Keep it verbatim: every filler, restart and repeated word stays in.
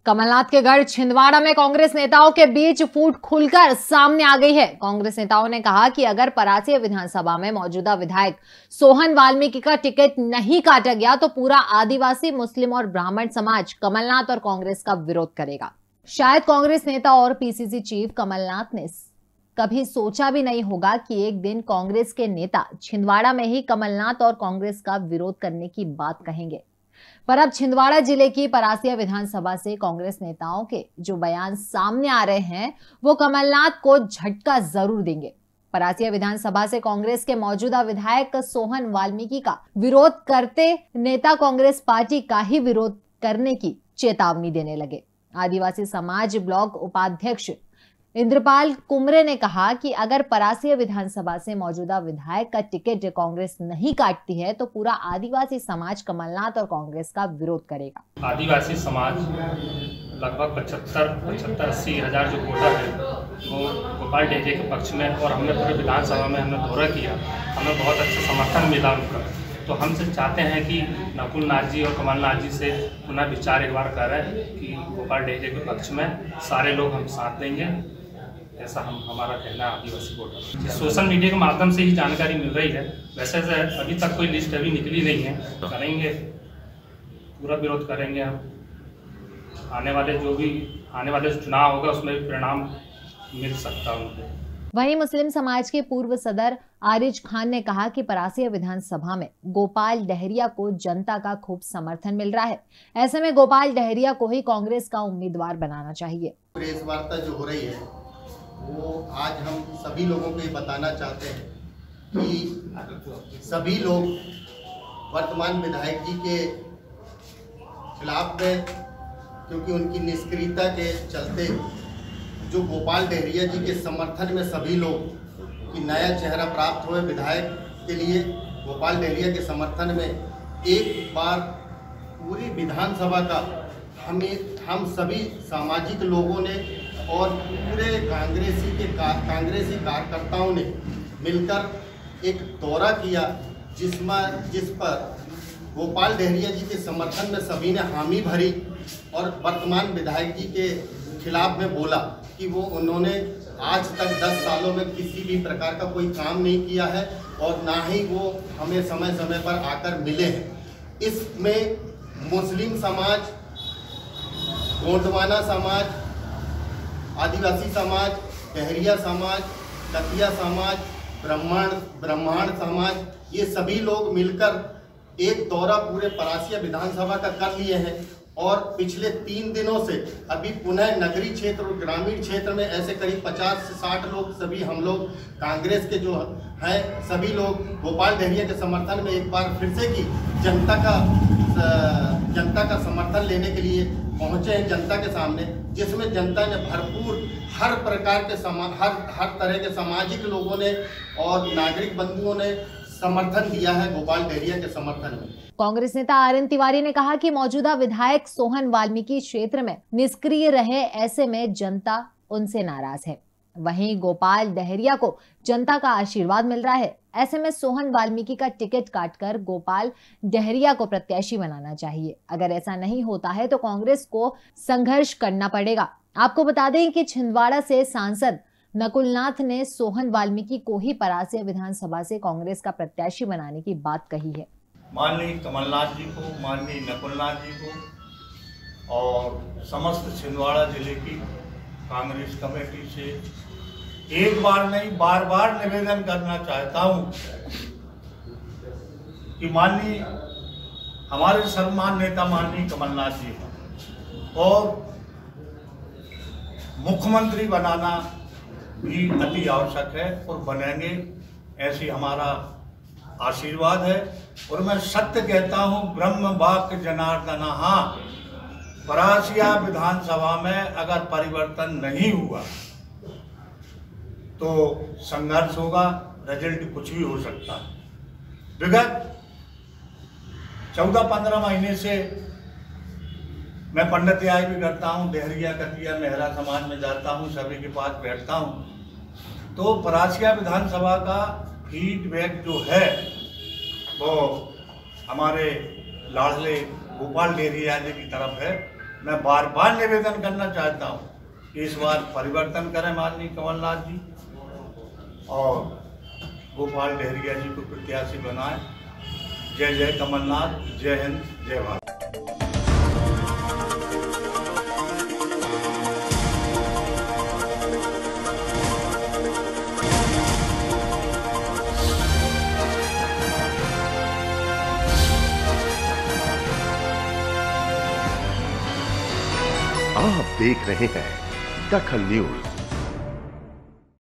कमलनाथ के गढ़ छिंदवाड़ा में कांग्रेस नेताओं के बीच फूट खुलकर सामने आ गई है। कांग्रेस नेताओं ने कहा कि अगर परासिया विधानसभा में मौजूदा विधायक सोहन वाल्मीकि का टिकट नहीं काटा गया तो पूरा आदिवासी, मुस्लिम और ब्राह्मण समाज कमलनाथ और कांग्रेस का विरोध करेगा। शायद कांग्रेस नेता और पीसीसी चीफ कमलनाथ ने कभी सोचा भी नहीं होगा कि एक दिन कांग्रेस के नेता छिंदवाड़ा में ही कमलनाथ और कांग्रेस का विरोध करने की बात कहेंगे। पर अब छिंदवाड़ा जिले की परासिया विधानसभा से कांग्रेस नेताओं के जो बयान सामने आ रहे हैं वो कमलनाथ को झटका जरूर देंगे। परासिया विधानसभा से कांग्रेस के मौजूदा विधायक सोहन वाल्मीकि का विरोध करते नेता कांग्रेस पार्टी का ही विरोध करने की चेतावनी देने लगे। आदिवासी समाज ब्लॉक उपाध्यक्ष इंद्रपाल कुमरे ने कहा कि अगर परासिया विधानसभा से मौजूदा विधायक का टिकट कांग्रेस नहीं काटती है तो पूरा आदिवासी समाज कमलनाथ और कांग्रेस का विरोध करेगा। आदिवासी समाज लगभग पचहत्तर पचहत्तर अस्सी हजार जो कोटा है वो गोपाल डेहरिया के पक्ष में, और हमने पूरे विधानसभा में हमने दौरा किया, हमें बहुत अच्छा समर्थन मिला उनका। तो हमसे चाहते हैं कि नकुल नाथ जी और कमलनाथ जी से पुनः विचार एक बार करें कि गोपाल डेहरिया के पक्ष में सारे लोग हम साथ देंगे, ऐसा हम हमारा कहना है आदिवासी वोटर। सोशल मीडिया के माध्यम से ही जानकारी मिल रही है, वैसे से अभी तक कोई लिस्ट अभी निकली नहीं है। तो करेंगे, पूरा विरोध करेंगे हम। आने वाले जो भी आने वाले चुनाव होगा उसमें भी परिणाम मिल सकता है उनको। वहीं मुस्लिम समाज के पूर्व सदर आरिज खान ने कहा कि परासिया विधानसभा में गोपाल डेहरिया को जनता का खूब समर्थन मिल रहा है, ऐसे में गोपाल डेहरिया को ही कांग्रेस का उम्मीदवार बनाना चाहिए। प्रेस वार्ता जो हो रही है वो आज हम सभी लोगों को ये बताना चाहते हैं कि सभी लोग वर्तमान विधायक जी के खिलाफ में, क्योंकि उनकी निष्क्रियता के चलते जो गोपाल डेहरिया जी के समर्थन में सभी लोग कि नया चेहरा प्राप्त हुए विधायक के लिए गोपाल डेहरिया के समर्थन में एक बार पूरी विधानसभा का हमें हम सभी सामाजिक लोगों ने और पूरे कांग्रेसी के कांग्रेसी कार्यकर्ताओं ने मिलकर एक दौरा किया जिसमें जिस पर गोपाल डेहरिया जी के समर्थन में सभी ने हामी भरी और वर्तमान विधायक जी के खिलाफ में बोला कि वो उन्होंने आज तक दस सालों में किसी भी प्रकार का कोई काम नहीं किया है और ना ही वो हमें समय समय पर आकर मिले हैं। इसमें मुस्लिम समाज, गोंडवाना समाज, आदिवासी समाज, डेहरिया समाज, कतिया समाज, ब्राह्मण ब्राह्मण समाज, ये सभी लोग मिलकर एक दौरा पूरे परासिया विधानसभा का कर लिए हैं और पिछले तीन दिनों से अभी पुनः नगरीय क्षेत्र और ग्रामीण क्षेत्र में ऐसे करीब पचास से साठ लोग सभी हम लोग कांग्रेस के जो हैं सभी लोग गोपाल डेहरिया के समर्थन में एक बार फिर से की जनता का जनता का समर्थन लेने के लिए पहुंचे हैं जनता के सामने, जिसमें जनता ने भरपूर हर प्रकार के समा हर हर तरह के सामाजिक लोगों ने और नागरिक बंधुओं ने समर्थन दिया है गोपाल डेहरिया के समर्थन में। कांग्रेस नेता आर एन तिवारी ने कहा कि मौजूदा विधायक सोहन वाल्मीकि क्षेत्र में निष्क्रिय रहे, ऐसे में जनता उनसे नाराज है। वहीं गोपाल डेहरिया को जनता का आशीर्वाद मिल रहा है, ऐसे में सोहन वाल्मीकि का टिकट काटकर गोपाल डेहरिया को प्रत्याशी बनाना चाहिए। अगर ऐसा नहीं होता है तो कांग्रेस को संघर्ष करना पड़ेगा। आपको बता दें कि छिंदवाड़ा से सांसद नकुलनाथ ने सोहन वाल्मीकि को ही परासिया विधानसभा से कांग्रेस का प्रत्याशी बनाने की बात कही है। माननीय कमलनाथ जी को, माननीय नकुलनाथ जी को और समस्त छिंदवाड़ा जिले की कांग्रेस कमेटी से एक बार नहीं बार बार निवेदन करना चाहता हूं कि माननीय हमारे सर्वमान नेता माननीय कमलनाथ जी और मुख्यमंत्री बनाना भी अति आवश्यक है और बनेंगे, ऐसी हमारा आशीर्वाद है। और मैं सत्य कहता हूं, ब्रह्म वाक्य जनार्दन, हाँ परासिया विधानसभा में अगर परिवर्तन नहीं हुआ तो संघर्ष होगा, रिजल्ट कुछ भी हो सकता है। विगत चौदह पंद्रह महीने से मैं पंडित याई भी करता हूँ, डेहरिया कतिया मेहरा समाज में जाता हूँ, सभी के पास बैठता हूँ, तो परासिया विधानसभा का फीडबैक जो है वो हमारे लाडले गोपाल डेहरिया जी की तरफ है। मैं बार बार निवेदन करना चाहता हूँ कि इस बार परिवर्तन करें माननीय कमलनाथ जी और गोपाल डहरिया जी को प्रत्याशी बनाएं। जय जय कमलनाथ, जय हिंद, जय भारत। आप देख रहे हैं दखल न्यूज।